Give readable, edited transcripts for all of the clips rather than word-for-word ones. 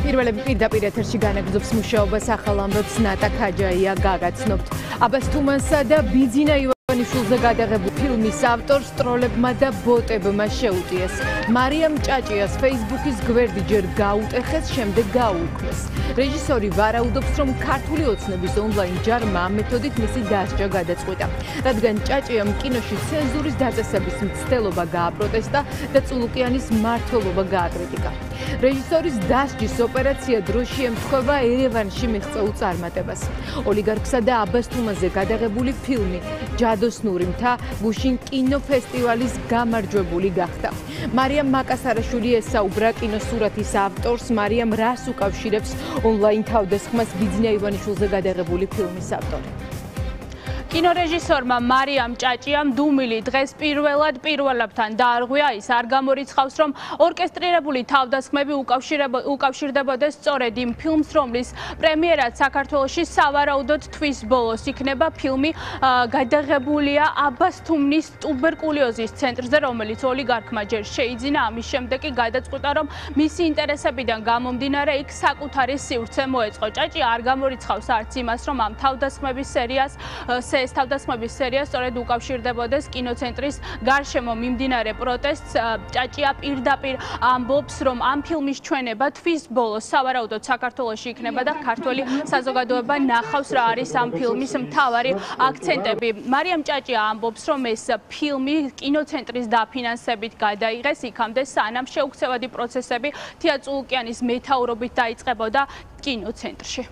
პირველები პირდაპირ ეთერში განაგრძობს მუშაობას ახალ ამბებს ნატა ქაჯაია გაგაცნობთ. აბას თუმანსა და ბიძინა ივანიშვილზე გადაღებულ ფილმის ავტორს ტროლებმა და ბოტებმა შეუტიეს. მარიამ ჭაჭიას Facebook-ის გვერდი ჯერ გაუტეხეს, შემდეგ გაუუქმეს. რეჟისორი ვარაუდობს, რომ ქართული ოცნების ონლაინ ჯარმა ამ მეთოდით მისი დასჯა გადაწყვიტა. რადგან ჭაჭიამ კინოში ცენზურის დაწესების მცდელობა გააპროტესტა და წულუკიანის მმართველობა გააკრიტიკა. რეჟისორის დასჯის ოპერაცია დროში ემთხვევა ერევანში მიღწეულ წარმატებას. ოლიგარქსა და აბას თუმანზე გადაღებული ფილმი ჯადოსნური მთა გუშინ კინოფესტივალის გამარჯვებული გახდა. მარიამ მაკასარაშვილი ესაუბრა კინოსურათის ავტორს. მარიამ რას უკავშირებს ონლაინ თავდასხმას ბიძინა ივანიშვილზე გადაღებული ფილმის ავტორი? კინორეჟისორმა მარიამ ჭაჭიამ დუმილი დღეს პირველებთან დაარღვია. ის არ გამორიცხავს, რომ ორკესტრირებული თავდასხმები უკავშირდებოდეს სწორედ იმ ფილმს, რომლის პრემიერაც საქართველოში სავარაუდოდ თვის ბოლოს იქნება. ფილმი გადაღებულია აბას თუმნის ტუბერკულოზის ცენტრზე, რომელიც ოლიგარქმა ჯერ შეიძინა. ამის შემდეგ კი გადაწყვიტა, რომ მისი ინტერესებიდან გამომდინარე იქ საკუთარი სივრცე მოეწყო. ჭაჭია არ გამორიცხავს არც იმას, რომ ამ თავდასხმების სერიას ეს თავდასხმების სერია სწორედ უკავშირდებოდეს კინოცენტრის გარშემო მიმდინარე პროტესტს. ჭაჭია პირდაპირ ამბობს, რომ ამ ფილმის ჩვენება თვის ბოლოს სავარაუდოდ საქართველოში იქნება და ქართველი საზოგადოება ნახავს რა არის ამ ფილმის მთავარი აქცენტები. მარიამ ჭაჭია ამბობს, რომ ეს ფილმი კინოცენტრის დაფინანსებით გადაიღეს იქამდე, სანამ შეუქცევადი პროცესები თია წულუკიანის მეთაურობით დაიწყებოდა კინოცენტრში.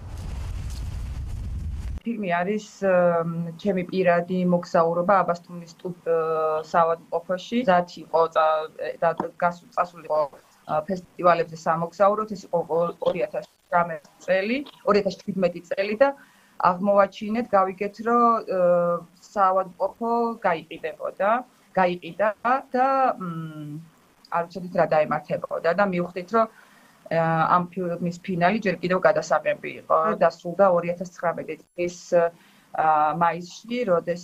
ფილმი არის ჩემი პირადი მოგზაურობა აბას თუმნის საავადმყოფოში. მზად იყო და წასულიყო ფესტივალებზე სამოგზაუროდ. ეს იყო 2017 წელი და აღმოვაჩინეთ, გავიგეთ, რომ საავადმყოფო გაიყიდა და არ ვიცოდით რა დაემართებოდა და მივხვდით, რომ ამ ფილმის ფინალი ჯერ კიდევ გადასაღები იყო. დასრულდა 2019 წლის მაისში,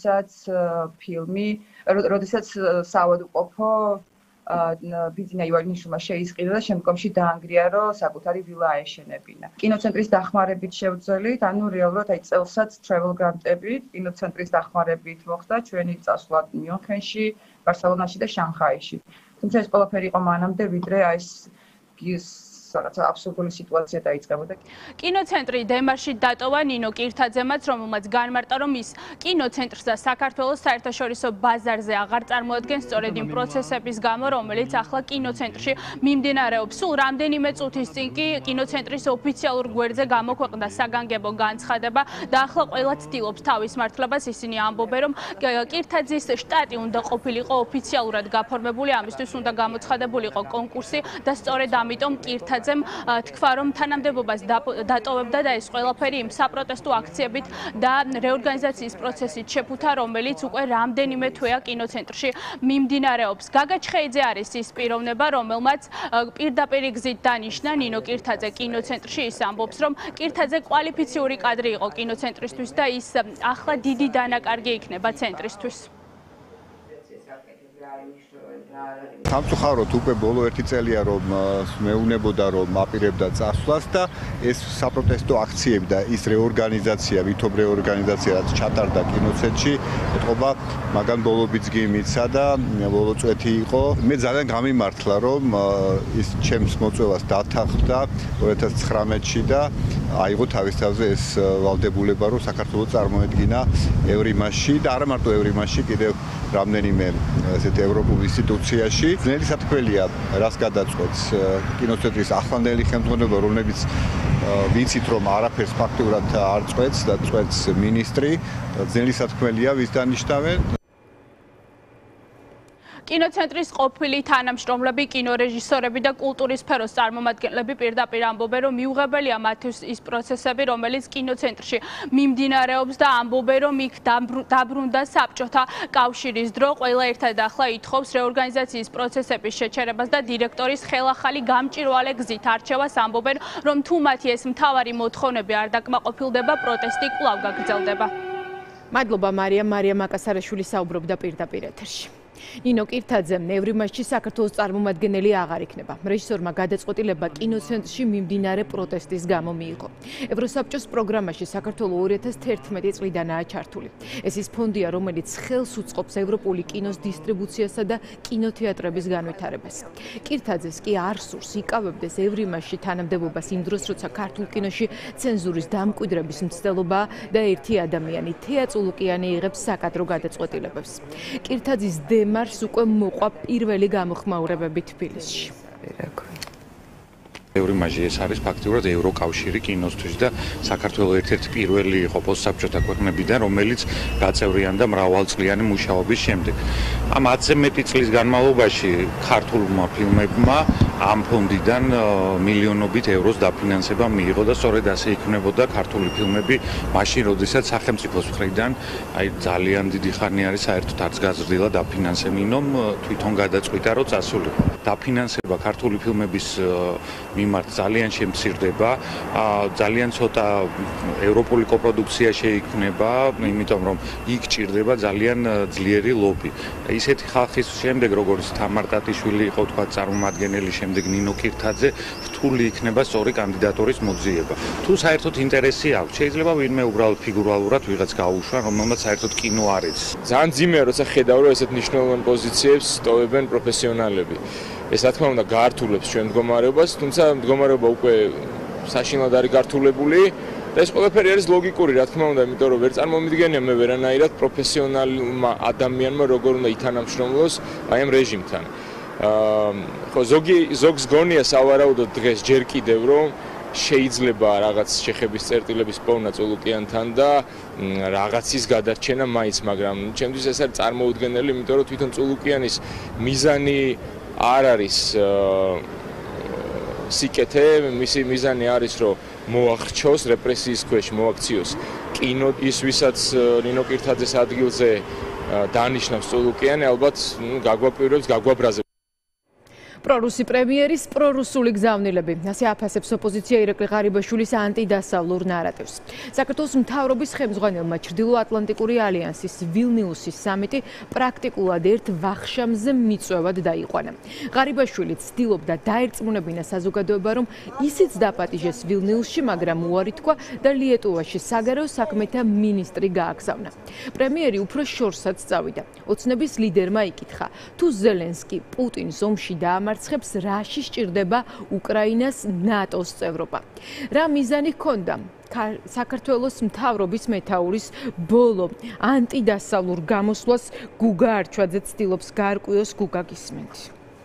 როდესაც საავადმყოფო ბიძინა ივანიშვილმა შეისყიდა და შემდგომში დაანგრია, რომ საკუთარი ვილა აეშენებინა. კინოცენტრის დახმარებით შევძელით, რეალურად წელსაც travel grant-ებით კინოცენტრის დახმარებით მოხდა ჩვენი წასვლა მიუნხენში, ბარსელონაში და შანხაიში. თუმცა ეს ყველაფერი იყო მანამდე, ვიდრე ეს რაღაცა აბსურდული სიტუაცია დაიწყებოდა. კინოცენტრი დემარში დატოვა ნინო კირთაძემაც, რომელმაც განმარტა, რომ ის კინოცენტრს და საქართველოს საერთაშორისო ბაზარზე აღარ წარმოადგენს სწორედ იმ პროცესების გამო, რომელიც ახლა კინოცენტრში მიმდინარეობს. სულ რამდენიმე წუთის წინ კი კინოცენტრის ოფიციალურ გვერდზე გამოქვეყნდა საგანგებო განცხადება და ახლა ყველა ცდილობს თავის მართლებას. ისინი ამბობენ, რომ კირთაძის შტატი უნდა ყოფილიყო ოფიციალურად გაფორმებული, ამისთვის უნდა გამოცხადებულიყო კონკურსი და სწორედ ამიტომ კირთაძე თქვა, რომ თანამდებობას დატოვებდა და ეს ყველაფერი იმ საპროტესტო აქციებით და რეორგანიზაციის პროცესით შეფუთა, რომელიც უკვე რამდენიმე თვეა კინოცენტრში მიმდინარეობს. გაგა ჩხეიძე არის ის პიროვნება, რომელმაც პირდაპირ გზით დანიშნა ნინო კირთაძე კინოცენტრში. ის ამბობს, რომ კირთაძე კვალიფიციური კადრი იყო კინოცენტრისთვის და ის ახლა დიდი დანაკარგი იქნება ცენტრისთვის. სამწუხაროდ უკვე ბოლო 1 წელია რომ მეუნებოდა რომ აპირებდა წასვლას და ეს საპროტესტო აქციები და ის რეორგანიზაცია, ვითომ რეორგანიზაცია რაც ჩატარდა კინოცენტრში, ეთყობა მაგან ბოლო ბიძგი მიცა და ბოლო წვეთი იყო. მე ძალიან გამიმართლა რომ ის ჩემს მოწვევას დათანხმდა 2019-ში და აიღო თავის თავზე ეს ვალდებულება რომ საქართველოს წარმოედგინა ევრიმასში და არა მარტო ევრიმასში, კიდევ რამდენიმე ესეთ ევროპულ ინსტიტუციაში. ძნელი სათქმელია, რას გადაწყვეტს კინოცენტრის ახლანდელი ხელმძღვანელობა, რომლებიც ვიცით რომ არაფერს ფაქტურად არ წყვეტს და წყვეტს მინისტრი. ძნელი სათქმელია, ვის დანიშნავენ. კინოცენტრის ყოფილი თანამშრომლები, კინორეჟისორები და კულტურის სფეროს წარმომადგენლები პირდაპირ ამბობენ, რომ მიუღებელია მათთვის ის პროცესები, რომელიც კინოცენტრში მიმდინარეობს და ამბობენ, რომ იქ დაბრუნდა საბჭოთა კავშირის დრო. ყველა ერთად ახლა ითხოვს რეორგანიზაციის პროცესების შეჩერებას და დირექტორის ხელახალი გამჭვირვალე გზით არჩევას. ამბობენ, რომ თუ მათი ეს მთავარი მოთხოვნები არ დაკმაყოფილდება, პროტესტი კვლავ გაგრძელდება. მადლობა მარიამ. მარიამ მაკასარაშვილი საუბრობდა პირდაპირ ეთერში. ნინო კირთაძემ ევრიმაშში საქართველოს წარმომადგენელი აღარ იქნება. რეჟისორმა გადაწყვეტილება კინოცენტრში მიმდინარე პროტესტის გამო მიიღო. ევროსაბჭოს პროგრამაში საქართველოს 2011 წლიდანაა ჩართული. ეს ის ფონდია, რომელიც ხელს უწყობს ევროპული კინოს დისტრიბუციასა და კინოთეატრების განვითარებას. კირთაძეს კი არ სურს იკავებდეს ევრიმაშში თანამდებობას იმ დროს, როცა ქართულ კინოში ცენზურის დამკვიდრების მცდელობაა და ერთი ადამიანი თეა წულუკიანი იღებს საკადრო გადაწყვეტილებებს. კირთაძის დემარს უკვე მოყვა პირველი გამოხმაურებები თბილისში. ევრიმაჟი ეს არის ფაქტიურად ევროკავშირი კინოსთვის და საქართველოს ერთ-ერთი პირველი იყო პოსტსაბჭოთა ქვეყნებიდან, რომელიც გაწევრიანდა მრავალწლიანი მუშაობის შემდეგ. ამ 10-ზე მეტი წლის განმავლობაში ქართულმა ფილმებმა ამ ფონდიდან მილიონობით ევროს დაფინანსება მიიღო და სწორედ ასე იქნებოდა ქართული ფილმები მაშინ, როდესაც სახელმწიფოს მხრიდან ძალიან დიდი ხანი არის საერთოდ არც გაზრდილა დაფინანსებინომ თვითონ გადაწყვიტა რომ წასულიყო. დაფინანსება ქართული ფილმების მიმართ ძალიან შემცირდება, ძალიან ცოტა ევროპული კოპროდუქცია შეიქმნება, იმიტომ რომ იქ ჭირდება ძალიან ძლიერი ლობი. ისეთი ხალხის შემდეგ, როგორც თამარ ტატიშვილი იყო თქვა წარმომადგენელი, შემდეგ ნინო კირთაძე, რთული იქნება სწორი კანდიდატურის მოძიება. თუ საერთოდ ინტერესი აქვს, შეიძლება ვინმე უბრალოდ ფიგურალურად ვიღაც გაუშვა, რომელმაც საერთოდ კინო არ იცის. ძალიან ძიმეა, როცა ხედავ, რომ ესეთ მნიშვნელოვან პოზიციებს ტოვებენ პროფესიონალები. ეს რა თქმა უნდა გაართულებს ჩვენ მდგომარეობას, თუმცა მდგომარეობა უკვე საშინლად არის გართულებული და ეს ყველაფერი არის ლოგიკური, რა თქმა უნდა, იმიტომ რომ ვერ წარმომიდგენია მე ვერანაირად პროფესიონალმა ადამიანმა როგორ უნდა ითანამშრომლოს აი ამ რეჟიმთან. ხო ზოგს გონია სავარაუდოდ დღეს ჯერ კიდევ რომ შეიძლება რაღაც შეხების წერტილების პოვნა წულუკიანთან და რაღაცის გადარჩენა მაინც, მაგრამ ჩემთვის ეს არის წარმოუდგენელი, იმიტომ რომ თვითონ წულუკიანის მიზანი არ არის სიკეთე, მისი მიზანი არის რომ მოახრჩოს რეპრესიის ქვეშ მოაქციოს კინო, ის ვისაც ნინო კირთაძეს ადგილზე დანიშნავს წულუკიანი, ალბათ გაგვაპირებს, გაგვაბრაზებს. პრორუსი პრემიერის პრორუსული გზავნილები. ასე აფასებს ოპოზიცია ირაკლი ღარიბაშვილის ანტიდასავლურ ნარატივს. საქართველოს მთავრობის ხელმძღვანელმა ჩრდილო-ატლანტიკური ალიანსის ვილნიუსის სამიტი პრაქტიკულად ერთ ვახშამზე მიწვევად დაიყვანა. ღარიბაშვილი ცდილობდა დაერწმუნებინა საზოგადოება, რომ ისიც დაპატიჟეს ვილნიუსში, მაგრამ უარი თქვა და ლიეტუვაში საგარეო საქმეთა მინისტრი გააგზავნა. პრემიერი უფრო შორსაც წავიდა. ოცნების ლიდერმა იკითხა, თუ ზელენსკი პუტინს ომში დაამარცხებს, რაში სჭირდება უკრაინას ნატოს წევრობა. რა მიზანი ჰქონდა საქართველოს მთავრობის მეთაურის ბოლო ანტიდასავლურ გამოსვლას გუგა არჩვაძე ცდილობს გაარკვიოს. გუგა გისმენთ.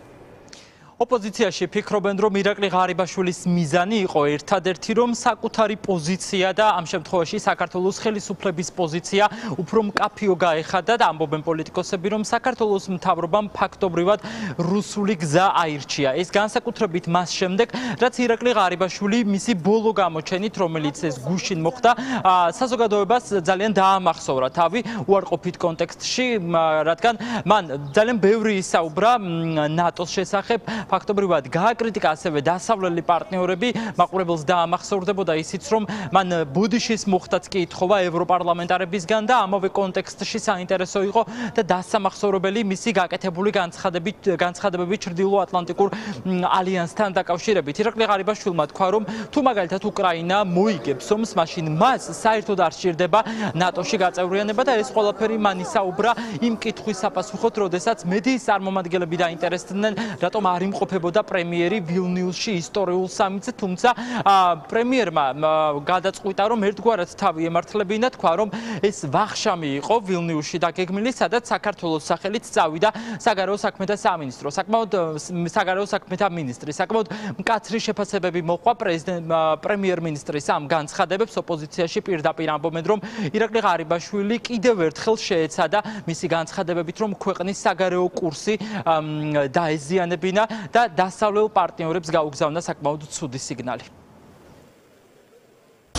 ოპოზიციაში ფიქრობენ, რომ ირაკლი ღარიბაშვილის მიზანი იყო ერთადერთი, რომ საკუთარი პოზიცია და ამ შემთხვევაში საქართველოს ხელისუფლების პოზიცია უფრო მკაფიო გაეხადა და ამბობენ პოლიტიკოსები, რომ საქართველოს მთავრობამ ფაქტობრივად რუსული გზა აირჩია. ეს განსაკუთრებით მას შემდეგ, რაც ირაკლი ღარიბაშვილი მისი ბოლო გამოჩენით, რომელიც ეს გუშინ მოხდა, საზოგადოებას ძალიან დაამახსოვრა თავი უარყოფით კონტექსტში, რადგან მან ძალიან ბევრი ისაუბრა ნატოს შესახებ. ფაქტობრივად გააკრიტიკა ასევე დასავლელი პარტნიორები, მაყურებელს დაამახსოვრდებოდა ისიც, რომ მან ბუდიშის მოხდაც კი ითხოვა ევროპარლამენტარებისგან და ამავე კონტექსტში საინტერესო იყო და დასამახსოვრებელი მისი გაკეთებული განცხადებები ჩრდილო-ატლანტიკურ ალიანსთან დაკავშირებით. ირაკლი ღარიბაშვილმა თქვა, რომ თუ მაგალითად უკრაინა მოიგებს ომს, მაშინ მას საერთოდ არ სჭირდება ნატოში გაწევრიანება და ეს ყველაფერი მან ისაუბრა იმ კითხვის საპასუხოდ, როდესაც მედიის წარმომადგენლები დაინტერესდნენ, რატომ არ იმყოფებოდა პრემიერი ვილნიუსში ისტორიულ სამიტზე, თუმცა პრემიერმა გადაწყვიტა, რომ ერთგვარად თავი ემართლებინა, თქვა, რომ ეს ვახშამი იყო ვილნიუსში დაგეგმილი, სადაც საქართველოს სახელით წავიდა საგარეო საქმეთა სამინისტრო. საგარეო საქმეთა მინისტრი საკმაოდ მკაცრი შეფასებები მოყვა პრემიერ-მინისტრის ამ განცხადებებს. ოპოზიციაში პირდაპირ ამბობენ, რომ ირაკლი ღარიბაშვილი კიდევ ერთხელ შეეცადა მისი განცხადებებით, რომ ქვეყნის საგარეო კურსი დაეზიანებინა და დასავლელ პარტნიორებს გაუგზავნა საკმაოდ ცუდი სიგნალი.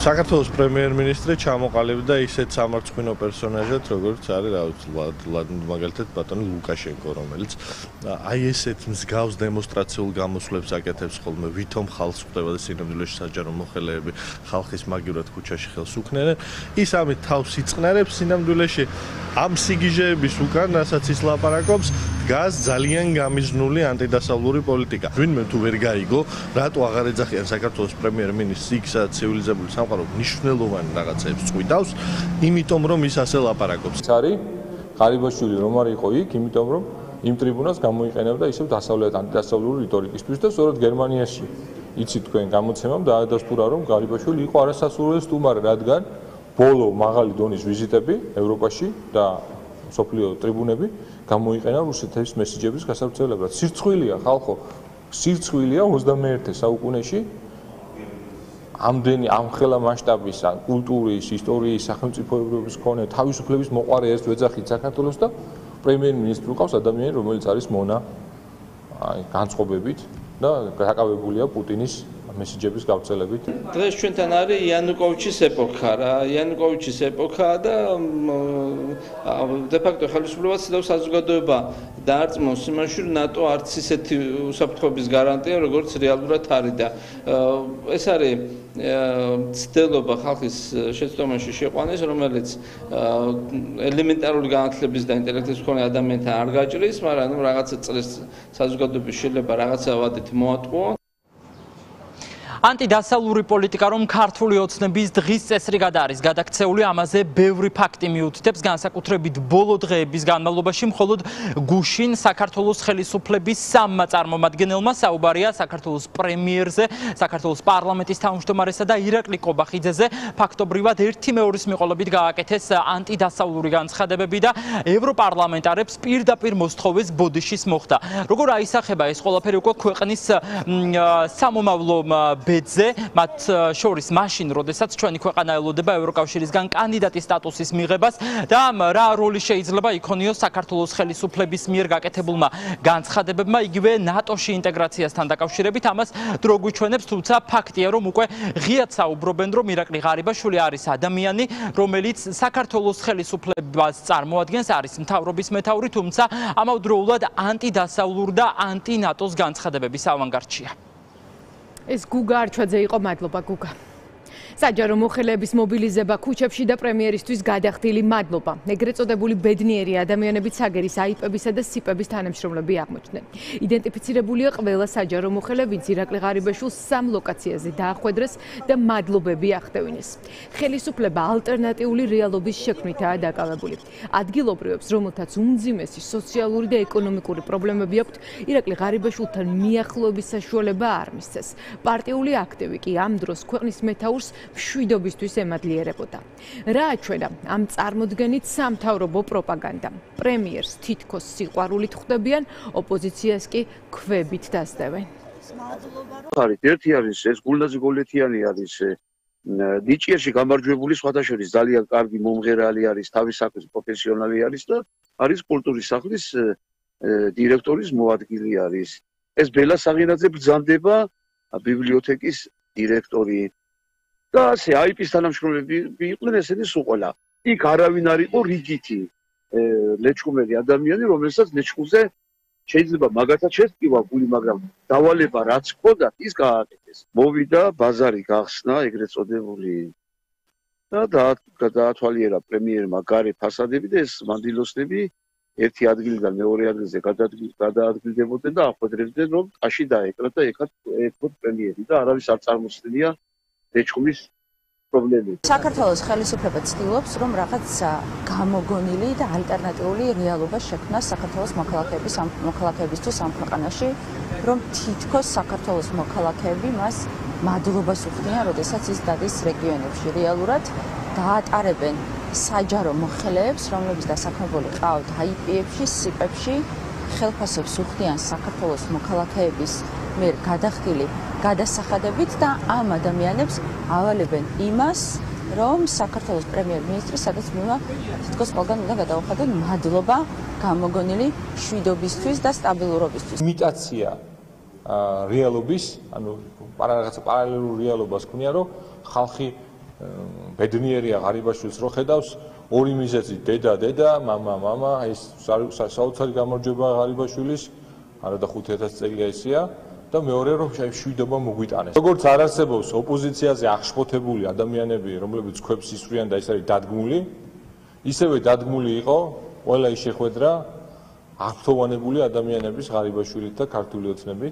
საქართველოს პრემიერ-მინისტრი ჩამოყალიბდა ისეთ სამარცხვინო პერსონაჟად, როგორც არის მაგალითად ბატონი ლუკაშენკო, რომელიც აი ესეთ მსგავს დემონსტრაციულ გამოსვლებს აკეთებს ხოლმე, ვითომ ხალხს ხვდება და სინამდვილეში საჯარო მოხელეები ხალხის მაგივრად ქუჩაში ხელს უქნენენ. ის ამით თავს იწყნარებს სინამდვილეში ამ სიგიჟეების უკან, რასაც ის ლაპარაკობს, დგას ძალიან გამიზნული ანტიდასავლური პოლიტიკა. ვინმე თუ ვერ გაიგო, რატო აღარ ეძახიან საქართველოს პრემიერ-მინისტრს იქ, სადაც ცივილიზებული სამყარო მნიშვნელოვანი რაღაცებს წვიდავს, იმიტომ რომ ის ასე ლაპარაკობს. არის ღარიბაშვილი რომ არ იყო იქ, იმიტომ რომ იმ ტრიბუნას გამოიყენებდა ისევ დასავლეთ ანტიდასავლური რიტორიკისთვის და სწორედ გერმანიაში იცით თქვენ გამოცემამ დაადასტურა რომ ღარიბაშვილი იყო არასასურველი სტუმარი, რადგან ბოლო მაღალი დონის ვიზიტები ევროპაში და სოფლიო ტრიბუნები გამოიყენა რუსეთის მესიჯების გასავრცელებლად. სირცხვილია ხალხო, სირცხვილია 21 საუკუნეში ამდენი ამხელა მასშტაბის კულტურის, ისტორიის, სახელმწიფოებრიობის მქონე თავისუფლების მოყარე ერთ ვეძახით საქართველოს და პრემიერ-მინისტრი ყავს ადამიანი, რომელიც არის მონა განწყობებით და დაკავებულია პუტინის მესიჯების გავრცელებით. დღეს ჩვენთან არის იანუკოვიჩის ეპოქა რა, იანუკოვიჩის ეპოქა და დე-ფაქტო ხელისუფლებაც და საზოგადოება დაარწმუნოს იმაში, რომ ნატო არც ისეთი უსაფრთხოების გარანტია, როგორც რეალურად არის და ეს არის ცდილობა ხალხის შეცდომაში შეყვანის, რომელიც ელემენტარული განათლების და ინტელექტის მქონე ადამიანთან არ გაჭრის, მაგრამ რაღაცა წლის საზოგადოების შეიძლება რაღაცა ვადით მოატყუო. ანტიდასავლური პოლიტიკა რომ ქართული ოცნების დღის წესრიგად არის გადაქცეული, ამაზე ბევრი ფაქტი მიუთითებს, განსაკუთრებით ბოლო დღეების განმავლობაში მხოლოდ გუშინ საქართველოს ხელისუფლების სამმა წარმომადგენელმა საუბარია საქართველოს პრემიერზე, საქართველოს პარლამენტის თავმჯდომარესა და ირაკლი კობახიძეზე ფაქტობრივად ერთი მეორის მიყოლებით გააკეთეს ანტიდასავლური განცხადებები და ევროპარლამენტარებს პირდაპირ მოსთხოვეს ბოდიშის მოხდა. როგორ აისახება ეს ყველაფერი უკვე ქვეყნის სამომავლო ბედზე, მათ შორის მაშინ, როდესაც ჩვენი ქვეყანა ელოდება ევროკავშირისგან კანდიდატის სტატუსის მიღებას და რა როლი შეიძლება იქონიოს საქართველოს ხელისუფლების მიერ გაკეთებულმა განცხადებებმა, იგივე ნატოში ინტეგრაციასთან დაკავშირებით, ამას დრო გვიჩვენებს, თუმცა ფაქტია, რომ უკვე ღიად საუბრობენ, რომ ირაკლი ღარიბაშვილი არის ადამიანი, რომელიც საქართველოს ხელისუფლებას წარმოადგენს, არის მთავრობის მეთაური, თუმცა ამავდროულად ანტიდასავლურ და ანტი-ნატოს განცხადებების ავანგარდშია. ეს გუგა არჩვაძე იყო, მადლობა გუგა. საჯარო მოხელეების მობილიზება ქუჩებში და პრემიერისთვის გადახდილი მადლობა. ეგრეთ წოდებული ბედნიერი ადამიანებით საგერის აიპებისა და სიპების თანამშრომლები აღმოჩნდნენ. იდენტიფიცირებულია ყველა საჯარო მოხელე, ვინც ირაკლი ღარიბაშვილს 3 ლოკაციაზე დაახვედრეს და მადლობები აღდევინეს. ხელისუფლება ალტერნატიული რეალობის შექმნითაა დაკავებული. ადგილობრივებს, რომელთაც უმძიმესი სოციალური და ეკონომიკური პრობლემები აქვთ, ირაკლი ღარიბაშვილთან მიახლოების საშუალება არ მისცეს. პარტიული აქტივი კი ამ დროს ქვეყნის მეთაურს მშვიდობისთვის ემადლიერებოდა. რა აჩვენა ამ წარმოდგენით სამთავრობო პროპაგანდა? პრემიერს თითქოს სიყვარულით ხვდებიან, ოპოზიციას კი ქვებით დასდევენ. ერთი არის ეს გულდაზგოლეთიანი არის ნიჭიერში გამარჯვებული, სხვათა შორის ძალიან კარგი მომღერალი არის, თავის საქმის პროფესიონალი არის და არის კულტურის სახლის დირექტორის მოადგილე არის. ეს ბელა საღინაძე ბრძანდება ბიბლიოთეკის დირექტორი და ასე აიპის თანამშრომლები იყვნენ ესენი სულ ყველა. იქ არავინ არ იყო რიგითი ლეჩხუმელი ადამიანი, რომელსაც ლეჩხუმზე შეიძლება მაგათაც შეწკივა გული, მაგრამ დავალება რაც ჰქონდა, ის გააკეთეს. მოვიდა ბაზარი გახსნა, ეგრეთ წოდებული და დაათვალიერა პრემიერმა გარე ფასადები და ეს მანდილოსნები ერთი ადგილიდან მეორე ადგილზე გადაადგილდებოდნენ და ახვედრებდნენ, რომ ტაში დაეკრათ და ეკროთ პრემიერი და არავის არ წარმოსწნია ლეჩხუმის პრობლემები. საქართველოს ხელისუფლება ცდილობს, რომ რაღაც გამოგონილი და ალტერნატიული რეალობა შექმნას საქართველოს მოქალაქეებისთვის ამ ქვეყანაში, რომ თითქოს საქართველოს მოქალაქეები მას მადლობას უხდიან, როდესაც ის დადის რეგიონებში. რეალურად დაატარებენ საჯარო მოხელეებს, რომლებიც დასაქმებული ყავთ აიპებში, სიპებში, ხელფასებს უხდიან საქართველოს მოქალაქეების მიერ გადახდილი გადასახადებით და ამ ადამიანებს ავალებენ იმას, რომ საქართველოს პრემიერ-მინისტრი სადაც მივა თითქოს ყველგან უნდა გადაუხადონ მადლობა გამოგონილი მშვიდობისთვის და სტაბილურობისთვის. იმიტაცია რეალობის, ანუ რაღაცა პარალელურ რეალობას ქმნიან, რომ ხალხი ბედნიერია ღარიბაშვილს რო ხედავს ორი მიზეზი დედა მამა ეს საოცარი გამარჯვება ღარიბაშვილის არა და 5000 წელია ესია და მეორე რომ შვიდობა მოგვიტანეს როგორც არ არსებობს ოპოზიციაზე აღშფოთებული ადამიანები რომლებიც ქვებს ისვრიან და ეს არის დადგმული ისევე დადგმული იყო ყველა ის შეხვედრა აღფრთოვანებული ადამიანების ღარიბაშვილით და ქართული ოცნებით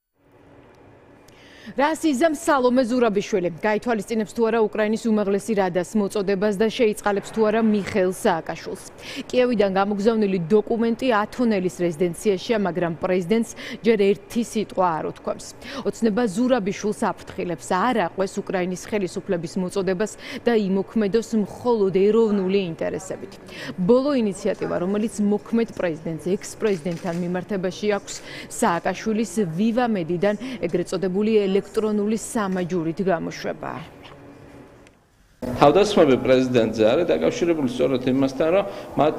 რას იზამს სალომე ზურაბიშვილი გაითვალისწინებს თუ არა უკრაინის უმაღლესი რადას მოწოდებას და შეიწყალებს თუ არა მიხეილ სააკაშვილს კიევიდან გამოგზავნილი დოკუმენტი ათონელის რეზიდენციაშია მაგრამ პრეზიდენტს ჯერ ერთი სიტყვა არ უთქვამს ოცნება ზურაბიშვილს აფრთხილებს არ აყვეს უკრაინის ხელისუფლების მოწოდებას და იმოქმედოს მხოლოდ ეროვნული ინტერესებით ბოლო ინიციატივა რომელიც მოქმედ პრეზიდენტს ექს-პრეზიდენტთან მიმართებაში აქვს სააკაშვილის ვივა მედიდან ეგრეთ წოდებული ელექტრონული სამაჯურით გამოშვება. თავდასხმები პრეზიდენტზე არის დაკავშირებული სწორედ იმასთან, რომ მათ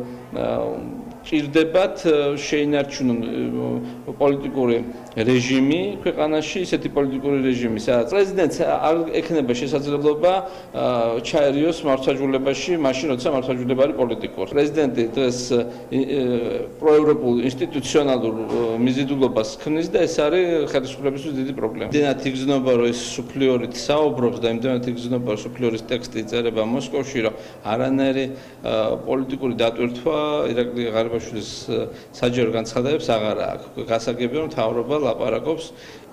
ჭირდებათ შეინარჩუნონ პოლიტიკური რეჟიმი ქვეყანაში, ისეთი პოლიტიკური რეჟიმი, სადაც პრეზიდენტს არ ექნება შესაძლებლობა ჩაერიოს მართლმსაჯულებაში, მაშინ როცა მართლმსაჯულება არის პოლიტიკური. პრეზიდენტი დღეს პროევროპულ ინსტიტუციონალურ მიზიდულობას ქმნის და ეს არის ხელისუფლებისთვის დიდი პრობლემა. იმდენად იგრძნობა, რომ ეს სუფლიორით საუბრობს და იმდენად იგრძნობა, რომ სუფლიორის ტექსტი იწერება მოსკოვში, რომ არანაირი პოლიტიკური დატვირთვა ირაკლი ღარიბაშვილის საჯარო განცხადებებს აღარ აქვს. გასაგებია, რომ მთავრობა ლაპარაკობს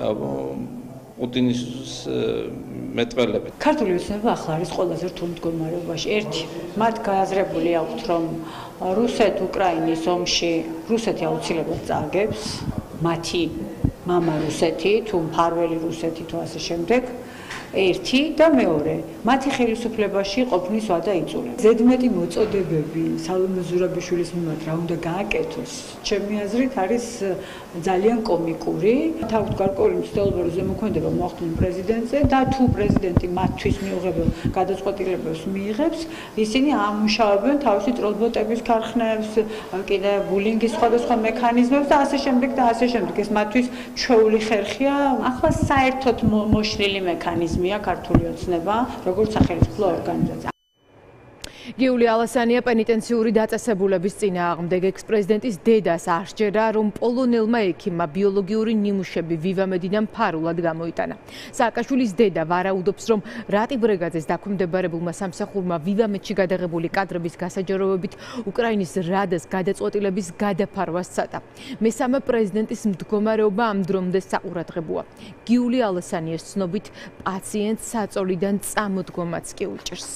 პუტინის მეტყველებით. ქართული ოცნება ახლა არის ყველაზე რთულ მდგომარეობაში. ერთი, მათ გააზრებული აქვთ, რომ რუსეთ-უკრაინის ომში რუსეთი აუცილებლად წააგებს, მათი მამა რუსეთი, თუ მფარველი რუსეთი თუ ასე შემდეგ. ერთი და მეორე, მათი ხელისუფლებაში ყოფნის ვადა იწურება. ზედმეტი მოწოდებები სალომე ზურაბიშვილის მიმართ რა უნდა გააკეთოს, ჩემი აზრით არის ძალიან კომიკური. თავით გარკვეული მცდელობა რომ ზემოქმედება მოახდინონ პრეზიდენტზე და თუ პრეზიდენტი მათთვის მიუღებელ გადაწყვეტილებებს მიიღებს, ისინი ამუშავებენ თავისი ტროლბოტების ქარხნებს, კიდე ბულინგის სხვადასხვა მექანიზმებს და ასე შემდეგ და ასე შემდეგ. ეს მათთვის ჩვეული ხერხია. ახლა საერთოდ მოშლილი მექანიზმი ქართული ოცნება, როგორც სახელმწიფო ორგანიზაცია. გიული ალასანია პენიტენციური დაწესებულების წინააღმდეგ ექს-პრეზიდენტის დედას აღსჯერა, რომ პოლონელმა ექიმმა ბიოლოგიური ნიმუშები ვივამედიდან ფარულად გამოიტანა. სააკაშვილის დედა ვარაუდობს, რომ რატი ბრეგაძეს დაქვემდებარებულმა სამსახურმა ვივამედში გადაღებული კადრების გასაჯაროვებით უკრაინის რადას გადაწყვეტილების გადაფარვას სცადა. მესამე პრეზიდენტის მდგომარეობა ამ დრომდე საყურადღებოა. გიული ალასანიას ცნობით პაციენტს საწოლიდან წამოდგომაც კი უჭირს.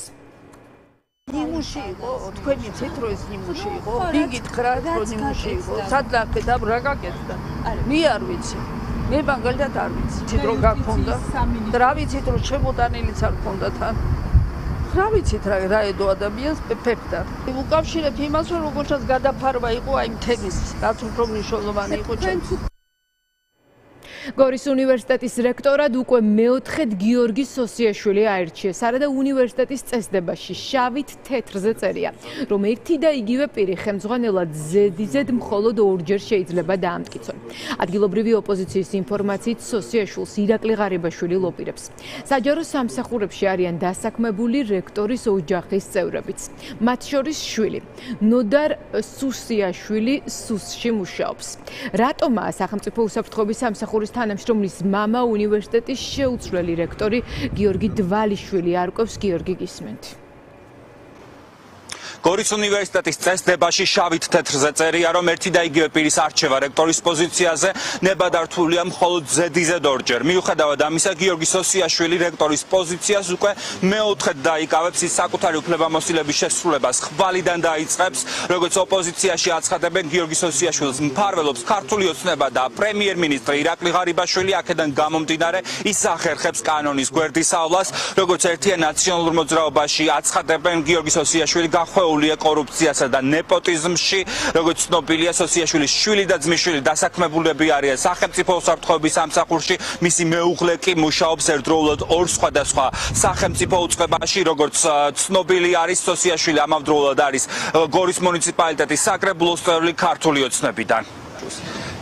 ნიმუში იყო, თქვენი ცით რომ ეს ნიმუში იყო, ბიგით ხრათ რომ ნიმუში იყო, სადღაც და რა გაკეთდა? მე არ ვიცი. მე მაგალითად არ ვიცი, ცით რომ გაქონდა. და რა ვიცით რომ შემოტანილიც არ ქონდა თან. რა ვიცით რა ედო ადამიანს ფეფდა. უკავშირებ იმას რომ როგორცაც გადაფარვა იყო აი თემის, რაც უფრო მნიშვნელოვანი იყო ჩემთვის. გორის უნივერსიტეტის რექტორად უკვე მეოთხედ გიორგი სოსიაშვილი აირჩიეს. არადა უნივერსიტეტის წესდებაში შავით თეთრზე წერია, რომ ერთი და იგივე პირი ხელმძღვანელად ზედიზედ მხოლოდ ორჯერ შეიძლება დაამტკიცონ. ადგილობრივი ოპოზიციის ინფორმაციით სოსიაშვილს ირაკლი ღარიბაშვილი ლობირებს. საჯარო სამსახურებში არიან დასაქმებული რექტორის ოჯახის წევრებიც. მათ შორის შვილი ნოდარ სუსიაშვილი სუსში მუშაობს. რატომაა სახელმწიფო უსაფრთხოების სამსახურის თანამშრომლის მამა უნივერსიტეტის შეუცვლელი რექტორი გიორგი დვალიშვილი არკვევს გიორგი გისმენთ. გორის უნივერსიტეტის წესდებაში შავით თეთრზე წერია, რომ ერთი და იგივე პირის არჩევა რექტორის პოზიციაზე ნებადართულია მხოლოდ ზედიზედ ორჯერ. მიუხედავად ამისა, გიორგი სოსიაშვილი რექტორის პოზიციას უკვე მეოთხედ დაიკავებს, ის საკუთარი უფლებამოსილების შესრულებას ხვალიდან დაიწყებს, როგორც ოპოზიციაში აცხადებენ, გიორგი სოსიაშვილს მფარველობს ქართული ოცნება და პრემიერ-მინისტრი ირაკლი ღარიბაშვილი, აქედან გამომდინარე, ის ახერხებს კანონის გვერდისავლას, როგორც ერთიან ნაციონალურ მოძრაობაში აცხადებენ, გიორგი სოსიაშვილი გახვეულია კორუფციასა და ნეპოტიზმში, როგორც ცნობილია, სოსიაშვილის შვილი და ძმისშვილი დასაქმებულები არიან სახელმწიფო უსაფრთხოების სამსახურში, მისი მეუღლე კი მუშაობს ერთდროულად ორ სხვადასხვა სახელმწიფო უწყებაში, როგორც ცნობილი არის, სოსიაშვილი ამავდროულად არის გორის მუნიციპალიტეტის საკრებულოს წევრი ქართული ოცნებიდან.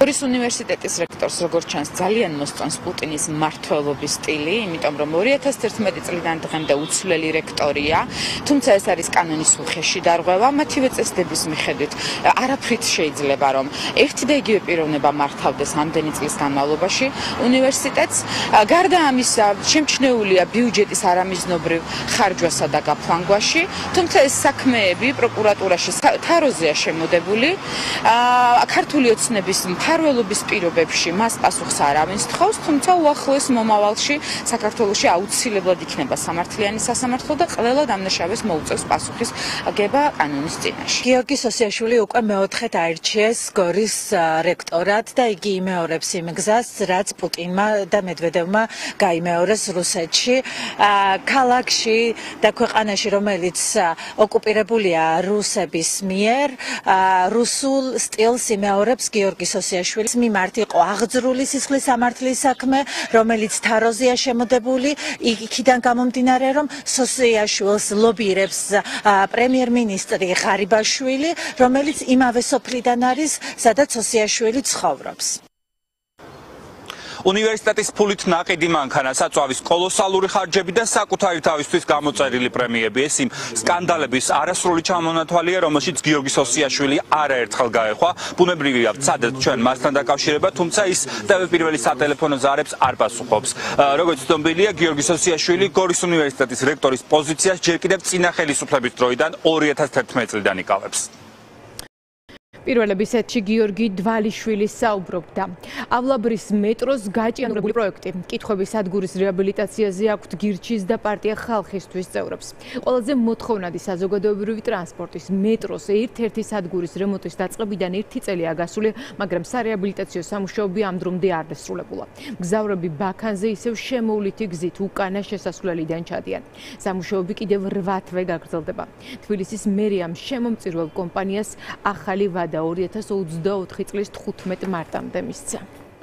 გორის უნივერსიტეტის რექტორს როგორც ჩანს ძალიან მოსწონს პუტინის მმართველობის სტილი, იმიტომ რომ 2011 წლიდან დღემდე უცვლელი რექტორია, თუმცა ეს არის კანონის უხეში დარღვევა, მათივე წესდების მიხედვით არაფრით შეიძლება რომ ერთი და იგივე პიროვნება მართავდეს ამდენი წლის განმავლობაში უნივერსიტეტს. გარდა ამისა, შემჩნეულია ბიუჯეტის არამიზნობრივ ხარჯვასა და გაფლანგვაში, თუმცა ეს საქმეები პროკურატურაში თაროზეა შემოდებული. ქართული ოცნების მფარველობის პირობებში მას პასუხს არავინ სთხოვს, თუმცა უახლოეს მომავალში საქართველოში აუცილებლად იქნება სამართლიანი სასამართლო და ყველა დამნაშავეს მოუწევს პასუხის გება კანონის წინაშე. გიორგი სოსიაშვილი უკვე მეოთხედ აირჩიეს გორის რექტორად და იგი იმეორებს იმ გზას, რაც პუტინმა და მედვედევმა გაიმეორეს რუსეთში, ქალაქში და ქვეყანაში, რომელიც ოკუპირებულია რუსების მიერ, რუსულ სტილს იმეორებს გიორგი სოსიაშვილის მიმართ იყო აღძრული სისხლის სამართლის საქმე, რომელიც თაროზეა შემოდებული, იქიდან გამომდინარე, რომ სოსიაშვილს ლობირებს პრემიერ-მინისტრი ღარიბაშვილი, რომელიც იმავე სოფლიდან არის, სადაც სოსიაშვილი ცხოვრობს. უნივერსიტეტის ფულით ნაყიდი მანქანა, საწვავის კოლოსალური ხარჯები და საკუთარი თავისთვის გამოწერილი პრემიები. ეს იმ სკანდალების არასრული ჩამონათვალია, რომელშიც გიორგი სოსიაშვილი არაერთხელ გაეხვა. ბუნებრივია, ვცადეთ ჩვენ მასთან დაკავშირება, თუმცა ის პირველი სატელეფონო ზარებს არ პასუხობს. როგორც ცნობილია, გიორგი სოსიაშვილი გორის უნივერსიტეტის რექტორის პოზიციას ჯერ კიდევ წინა ხელისუფლების დროიდან 2011 წლიდან იკავებს. პირველების ეთში გიორგი დვალიშვილი საუბრობდა. ავლაბრის მეტროს გაჭიანურებული პროექტი. კითხვები სადგურის რეაბილიტაციაზე აქვთ გირჩის და პარტია ხალხისთვის წევრებს. ყველაზე მოთხოვნადი საზოგადოებრივი ტრანსპორტის მეტროს ერთ-ერთი სადგურის რემონტის დაწყებიდან 1 წელია გასული, მაგრამ სარეაბილიტაციო სამუშაოები ამ დრომდე არ დასრულებულა. მგზავრები ბაქანზე ისევ შემოვლითი გზით უკანა შესასვლელიდან ჩადიან. სამუშაოები კიდევ 8 თვე გაგრძელდება. თბილისის მერიამ შემომწირველ კომპანიას ახალი და 2024 წლის 15 მარტამდე მისცა.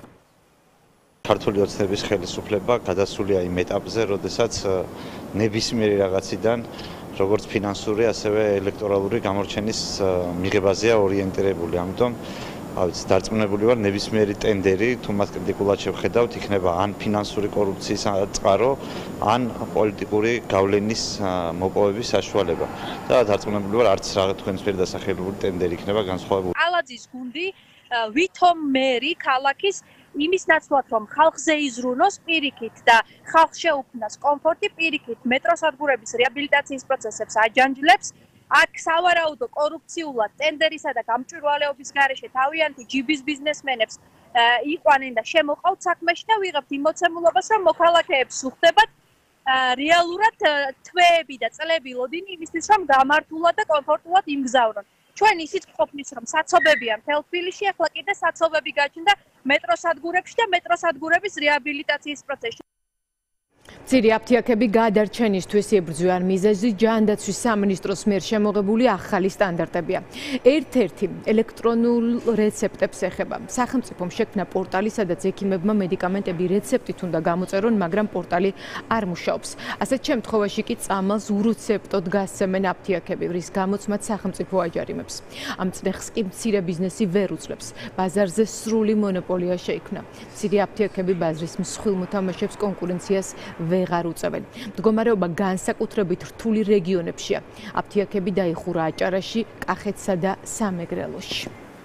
ქართული ოცნების ხელისუფლება გადასულია იმ ეტაპზე, როდესაც ნებისმიერი რაღაციდან, როგორც ფინანსური, ასევე ელექტორალური გამორჩენის მიღებაზეა ორიენტირებული. ამიტომ დარწმუნებული ვარ, ნებისმიერი ტენდერი, თუ მას კრიტიკულად შევხედავთ, იქნება ან ფინანსური კორუფციის წყარო, ან პოლიტიკური გავლენის მოპოვების საშუალება. და დარწმუნებული ვარ, არც რაღაც თქვენისმიერ დასახელებული ტენდერი იქნება განსხვავებული. ალაძის გუნდი ვითომ მერი ქალაქის იმის ნაცვლად, რომ ხალხზე იზრუნოს პირიქით და ხალხს შეუქმნას კომფორტი, პირიქით მეტროსადგურების რეაბილიტაციის პროცესებს აჯანჯლებს. აქ სავარაუდო კორუფციულად ტენდერისა და გამჭვირვალეობის გარეშე თავიანთი ჯიბის ბიზნესმენებს იყვანენ და შემოყავთ საქმეში და ვიღებთ იმ მოცემულობას, რომ მოქალაქეებს უხდებათ რეალურად თვეები და წლები ლოდინი იმისთვის, რომ გამართულად და კომფორტულად იმგზავრონ. ჩვენ ისიც ვყოფნის, რომ საცობებია მთელ თბილისში, ახლა კიდე საცობები გაჩნდა მეტროსადგურებში და მეტროსადგურების რეაბილიტაციის პროცესში. მცირე აფთიაქები გადარჩენისთვის იბრძვიან მიზეზი ჯანდაცვის სამინისტროს მიერ შემოღებული ახალი სტანდარტებია. ერთ-ერთი ელექტრონულ რეცეპტებს ეხება. სახელმწიფომ შექმნა პორტალი, სადაც ექიმებმა მედიკამენტები რეცეპტით უნდა გამოწერონ, მაგრამ პორტალი არ მუშაობს. ასეთ შემთხვევაში კი წამალს ურეცეპტოდ გასცემენ აფთიაქები, რის გამოც მათ სახელმწიფო აჯარიმებს. ამ წნეხს კი მცირე ბიზნესი ვერ უძლებს. ბაზარზე სრული მონოპოლია შეიქმნა. მცირე აფთიაქები ბაზრის მსხვილ მოთამაშეებს კონკურენციას ვეღარ უწევენ. მდგომარეობა განსაკუთრებით რთული რეგიონებშია. აფთიაქები დაიხურა აჭარაში, კახეთსა და სამეგრელოში.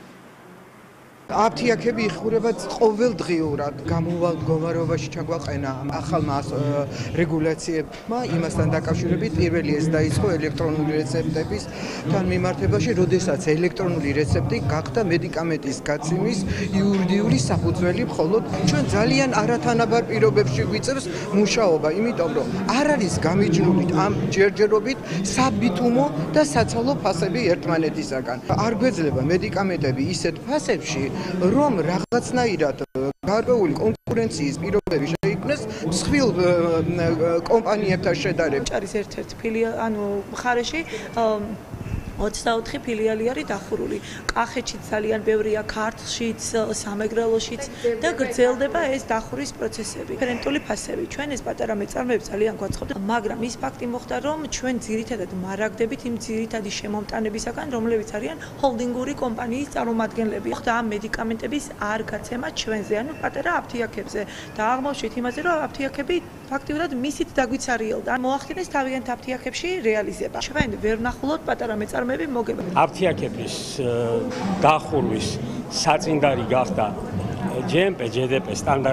აფთიაქები იხურება ყოველდღიურად. გამოვალ მდგომარეობაში ჩაგვაყენა ახალმა რეგულაციებმა იმასთან დაკავშირებით პირველი ეს დაიწყო ელექტრონული რეცეპტების თან მიმართებაში, როდესაც ელექტრონული რეცეპტი გახდა მედიკამენტის გაცემის იურიდიული საფუძველი, მხოლოდ ჩვენ ძალიან არათანაბარ პირობებში გვიწევს მუშაობა, იმიტომ რომ არ არის გამიჯნული ამ ჯერჯერობით საბითუმო და საცალო ფასები ერთმანეთისაგან. არ გვეძლება მედიკამენტები ისეთ ფასებში, რომ რაღაცნაირად გარკვეული კონკურენციის პირობები შეიქმნეს მსხვილ კომპანიებთან შედარებით. არის ერთ-ერთი მხარეში 24 ფილიალი არის დახურული. კახეთშიც ძალიან ბევრია, ქართლშიც, სამეგრელოშიც და გრძელდება ეს დახურის პროცესები. რენტული ფასები. ჩვენ ეს პატარა მეწარმეებს ძალიან გვაწყობდა, მაგრამ ის ფაქტი მოხდა, რომ ჩვენ ძირითადად მარაგდებით იმ ძირითადი შემომტანებისაგან, რომლებიც არიან ჰოლდინგური კომპანიის წარმომადგენლები. ხდა ამ მედიკამენტების არ გაცემა ჩვენზე, ანუ პატარა აფთიაქებზე და აღმოჩნდით იმაზე, რომ აფთიაქები ფაქტიურად მისით დაგვიცარიელდა. მოახდინეს თავიანთ აფთიაქებში რეალიზება. ჩვენ ვერ ვნახულობთ პატარა მეწარმეები მოგება. აფთიაქების დახურვის საწინდარი გახდა GMP-GDP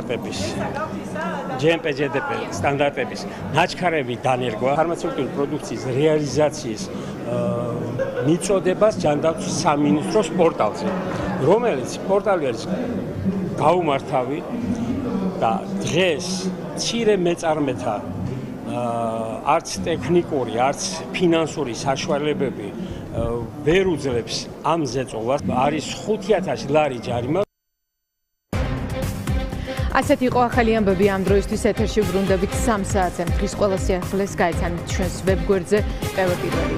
სტანდარტების ნაჩქარები დანერგვა ფარმაცევტული პროდუქციის რეალიზაციის მიწოდებას ჯანდაცვის სამინისტროს პორტალზე, რომელიც პორტალი არის გაუმართავი და დღეს მცირე მეწარმეთა არც ტექნიკური, არც ფინანსური საშუალებები ვერ უძლებს ამ ზეწოლას. არის 5000 ლარი ჯარიმა. ასეთი იყო ახალი ამბები ამ დროისთვის ეთერში ვრუნდებით 3 საათზე. დღის ყველა სიახლეს გაიცანით ჩვენს ვებგვერდზე პირველები.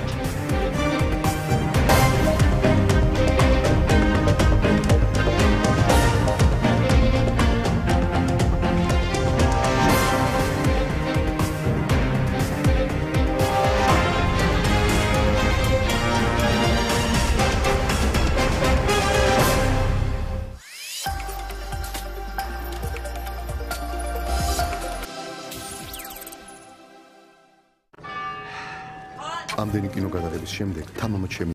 ამდენი კინოგადაღების შემდეგ თამამად